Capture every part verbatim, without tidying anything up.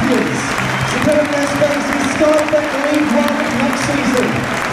champions, securing their space in Sky Bet League One next season.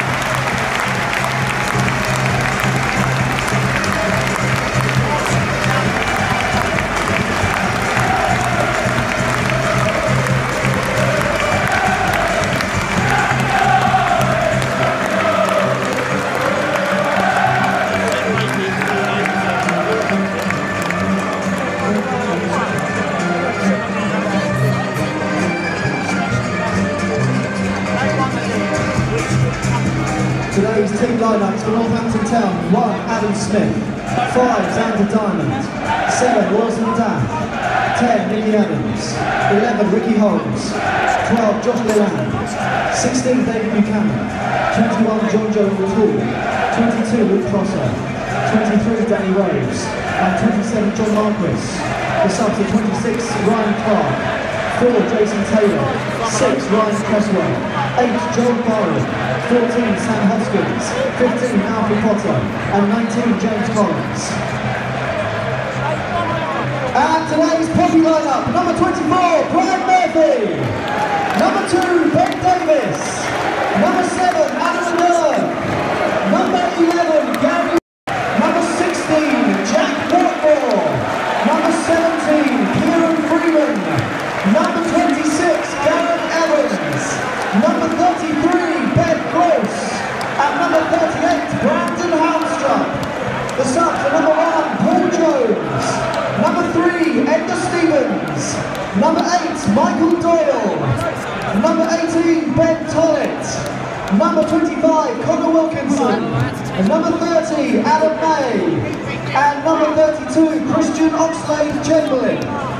Today's team lineups for Northampton Town: one, Adam Smith; five, Xander Diamond; seven, Lawson Daff; ten, Nicky Adams; eleven, Ricky Holmes; twelve, Josh Leland; sixteen, David Buchanan; twenty-one, John Joe O'Toole; twenty-two, Luke Prosser; twenty-three, Danny Rose; and twenty-seven, John Marquis. The subs are twenty-six, Ryan Clark; four, Jason Taylor; six, Ryan Cresswell; eight, John Byron; fourteen, Sam Hoskins; fifteen, Alfie Potter; and nineteen, James Collins. And today's Pompey lineup: number twenty-four, Brian Murphy; number two, Ben Davis; number seven, Adam Miller; number eleven, Gary; number sixteen, Jack Watmore; number seventeen, Kieran Freeman; number twenty-six, Gareth Evans; number thirty-three, Ben Close; and number thirty-eight, Brandon Halmstrup. The subs are number one, Paul Jones; number three, Edgar Stevens; number eight, Michael Doyle; number eighteen, Ben Tollett; number twenty-five, Connor Wilkinson; and number thirty, Adam May; and number thirty-two, Christian Oxlade Chamberlain.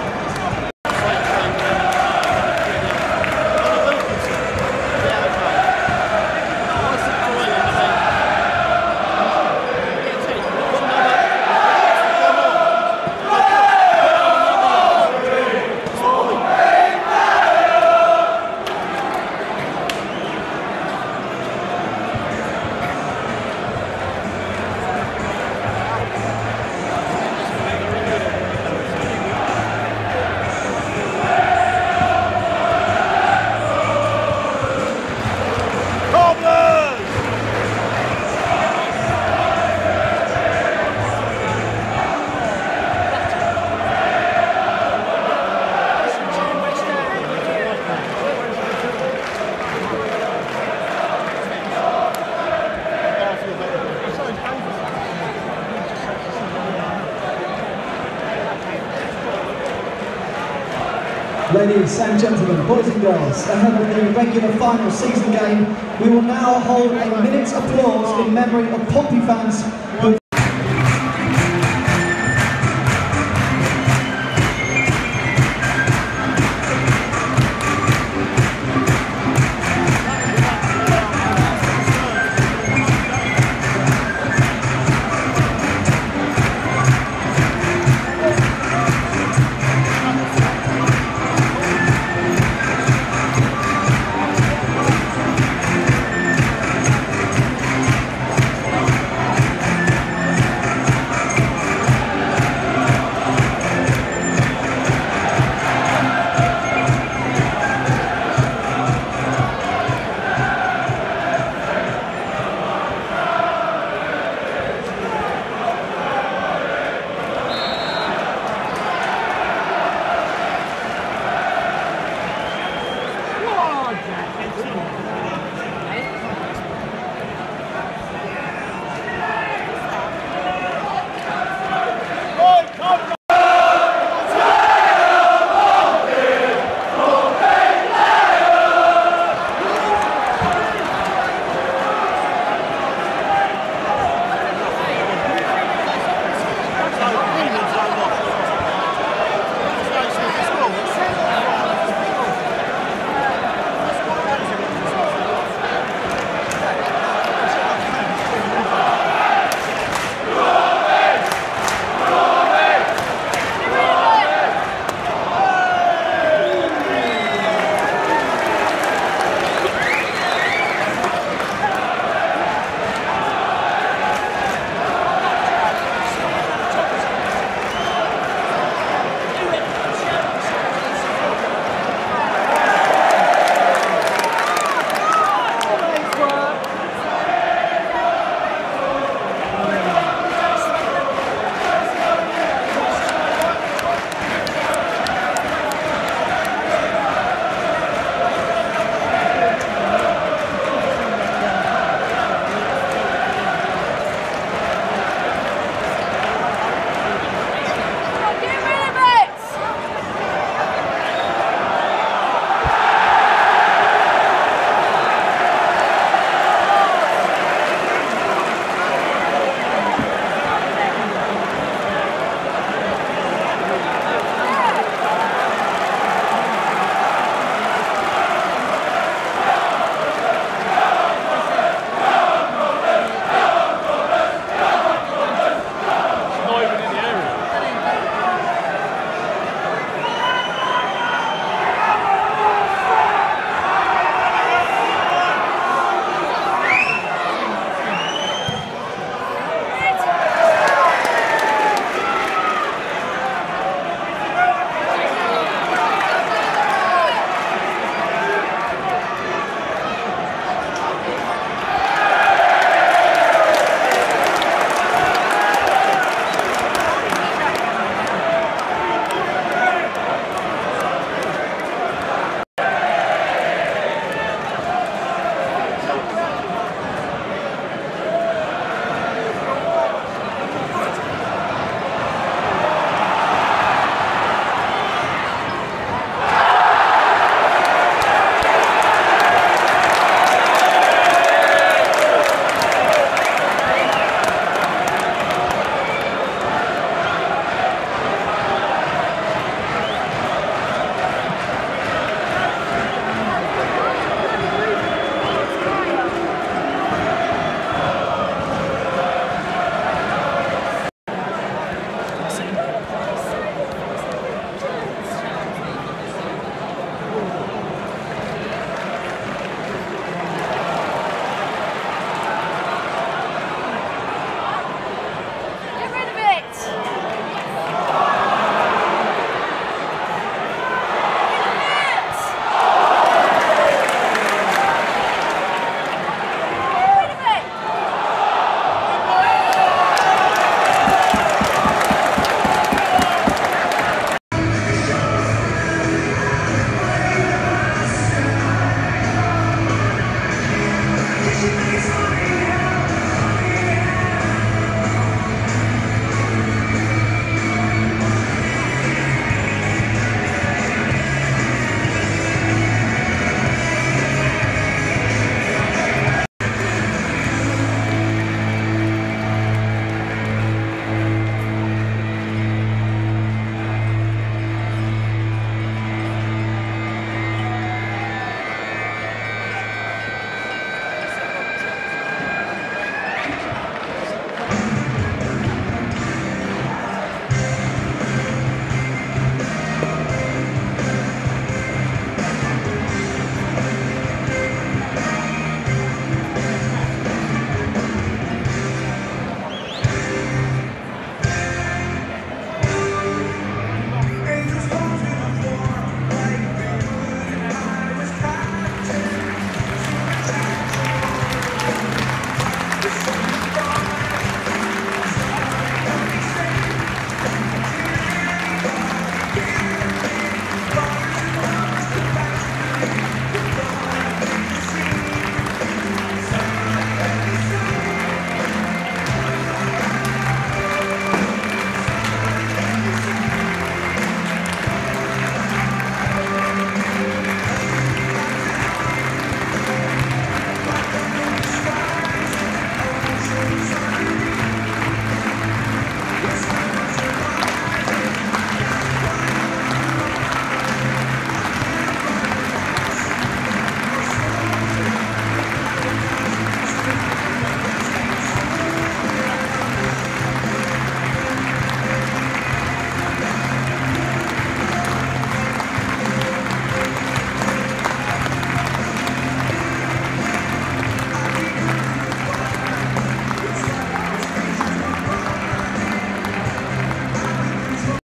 Ladies and gentlemen, boys and girls, ahead of the regular final season game, we will now hold a minute's applause in memory of Pompey fans who